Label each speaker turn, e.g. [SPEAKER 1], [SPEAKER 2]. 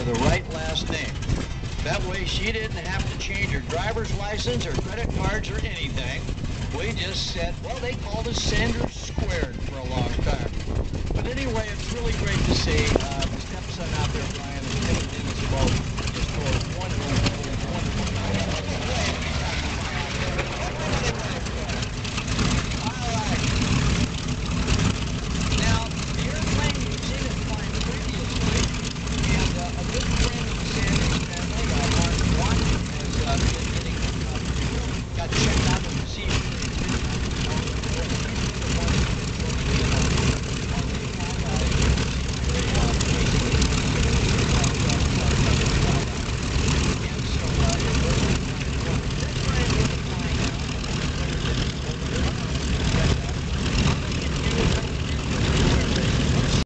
[SPEAKER 1] with the right last name. That way she didn't have to change her driver's license or credit cards or anything. We just said, well, they called us Sanders Squared for a long time. But anyway, it's really great to see.